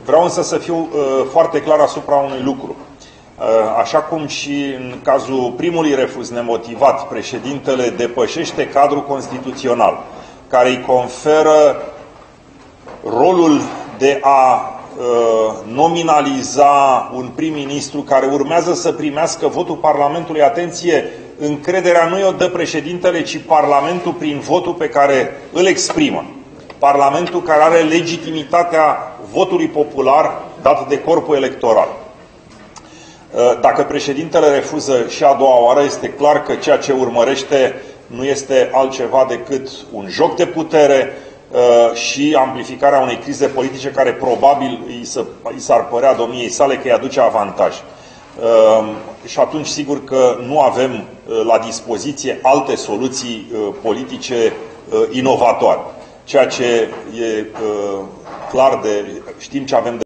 Vreau însă să fiu foarte clar asupra unui lucru. Așa cum și în cazul primului refuz nemotivat, președintele depășește cadrul constituțional, care îi conferă rolul de a nominaliza un prim-ministru care urmează să primească votul Parlamentului. Atenție, încrederea nu o dă președintele, ci Parlamentul prin votul pe care îl exprimă. Parlamentul care are legitimitatea votului popular dat de corpul electoral. Dacă președintele refuză și a doua oară, este clar că ceea ce urmărește nu este altceva decât un joc de putere și amplificarea unei crize politice care probabil îi s-ar părea domniei sale că îi aduce avantaj. Și atunci sigur că nu avem la dispoziție alte soluții politice inovatoare. Ceea ce e clar știm ce avem de